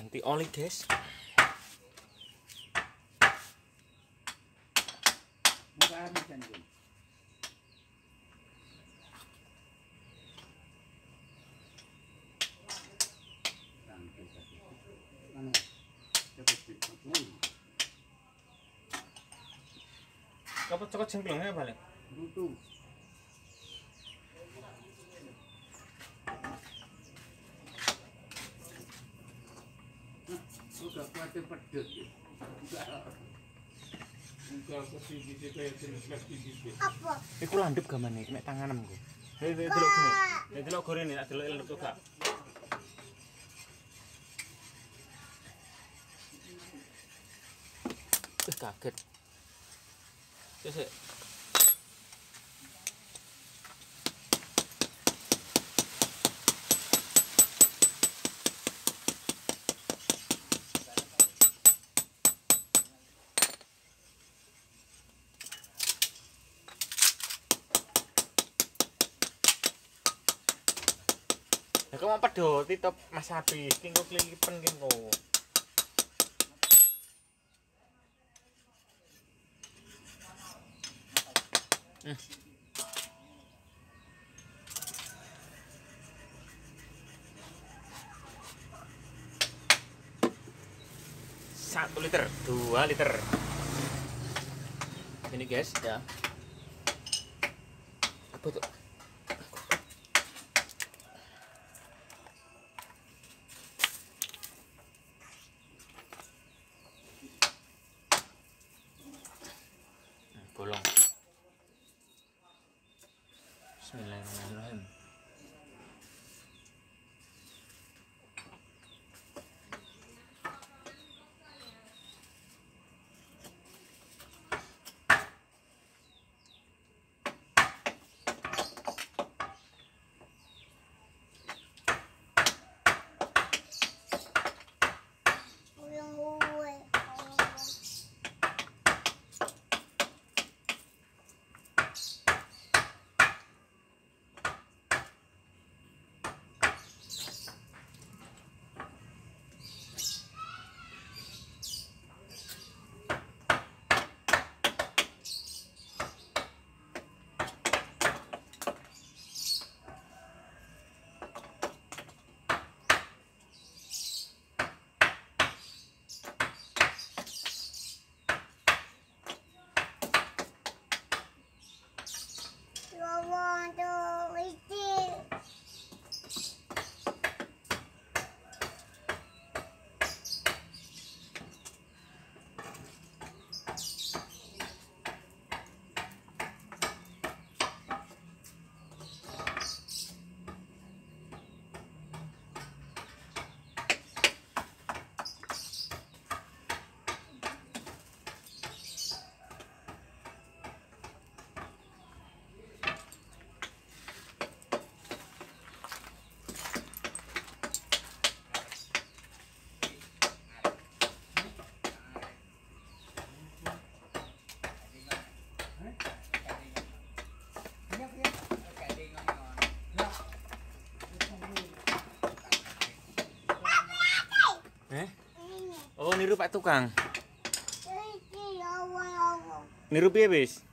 ganti oli, guys. Copot cengklongnya balik. Butuh. Udah kuatnya pedet. Enggak kesini kayak jenis apa? Iku landep gamane nek tanganem ku. Nek delok gini. Nek delok gorene nek delok landep kok gak. Kaget. Sik. Ya kok mau pedhoti top Mas habis, ki engko klilipen ki engko. Satu liter, 2 liter. Ini guys, ya. Apa tuh? Bolong. Bismillahirrahmanirrahim. Oh, niru Pak Tukang. Niru piye wis?